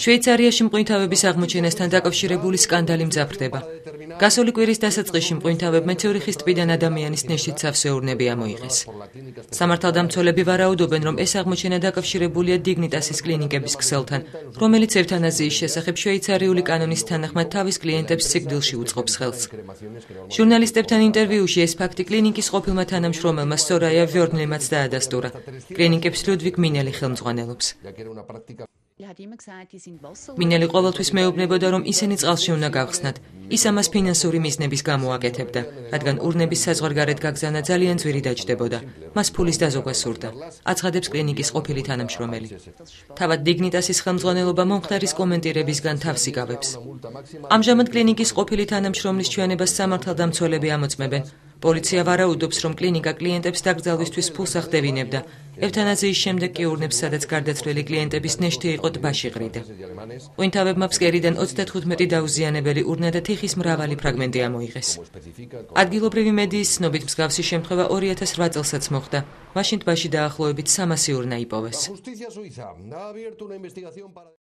შვეიცარიაში მყინვარების აღმოჩენასთან დაკავშირებული სკანდალი მძაფრდება. გასული კვირის დასაწყისში მყინვარებმა ციურიხის ტბიდან ადამიანის ნეშტით სავსეურნები ამოიღეს. სამართალდამცველები ვარაუდობენ, რომ ეს აღმოჩენა დაკავშირებულია დიგნიტასის კლინიკების ქსელთან, რომელიც ევთანაზიის შესახებ შვეიცარიული კანონის თანახმად თავის კლიენტებს სიკვდილში უწყობს ხელს. ჟურნალისტებთან ინტერვიუში ეს ფაქტი კლინიკის ყოფილმა თანამშრომელმა სორაია ვიორნლიმაც დაადასტურა. კლინიკებს ლუდვიგ მინელი ხელმძღვანელობს. მინელი ყოველთვის მეუბნებოდა, რომ ისინი წყალში უნდა გავხსნათ. ის ამას ფინანსური მიზნების გამო აკეთებდა, რადგან ურნების საზღვარგარეთ გაგზავნა ძალიან ძვირი დაჯდებოდა. მას ფულის დაზოგვა სურდა, აცხადებს კლინიკის ყოფილი თანამშრომელი. თავად დიგნიტასის ხელმძღვანელობა მომხდარის კომენტირებისგან თავს იკავებს. ამჟამად კლინიკის ყოფილი თანამშრომლის ჩვენებას სამართალდამცველები ამოწმებენ. პოლიცია ვარაუდობს, რომ კლინიკა კლიენტებს დაკრძალვისთვის ფულს ახდევინებდა. ევთანაზიის შემდეგ კი ურნებს, სადაც გარდაცვლილი კლიენტების ნეშთი იყო, ტბაში ყრიდა. მყინვარებმა ფსკერიდან 35 დაუზიანებელი ურნა და თიხის მრავალი ფრაგმენტი ამოიღეს. ადგილობრივი მედიის ცნობით მსგავსი შემთხვევა 2008 წელსაც მოხდა. მაშინ ტბაში დაახლოებით 300 ურნა იპოვეს.